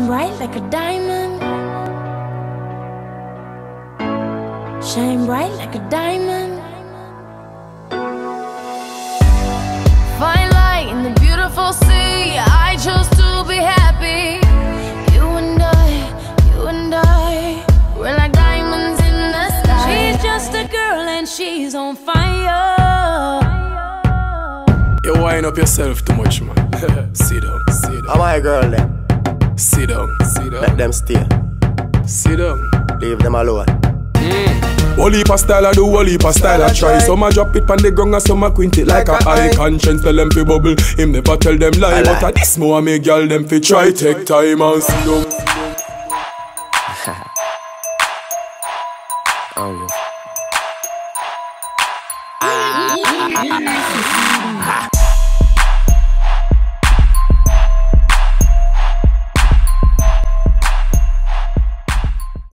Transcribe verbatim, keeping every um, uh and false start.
Shine bright like a diamond. Shine bright like a diamond. Fine light in the beautiful sea. I chose to be happy. You and I, you and I, we're like diamonds in the sky. She's just a girl and she's on fire. You wind up yourself too much, man. Sit down, sit down. How my girl then? Sit down, sit down. Let them stay. Sit down. Leave them alone. Mm. Whole heap of style I do, whole heap of style I try. Some a drop it on the ground and some a quint it like, like a eye. Conscience tell them fi bubble, him never tell them lie. But a this more make girl them fi try. Take time and sit down. Oh, yeah.